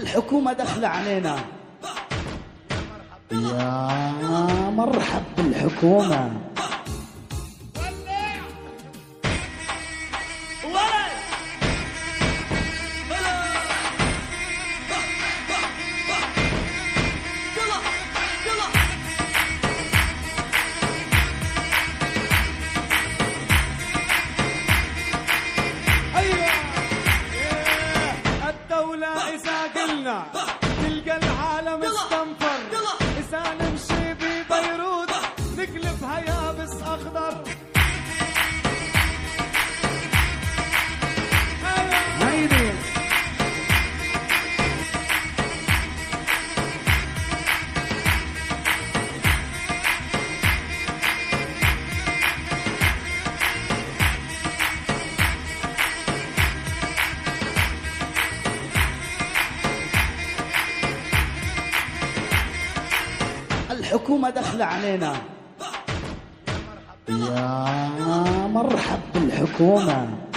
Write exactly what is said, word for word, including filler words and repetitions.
الحكومة دخل علينا. يا مرحب بالحكومة. تلقى العالم استنفر إذا نمشي ببيروت نقلبها يابس أخضر. هيدي الحكومة دخل علينا. يا مرحب بالحكومة.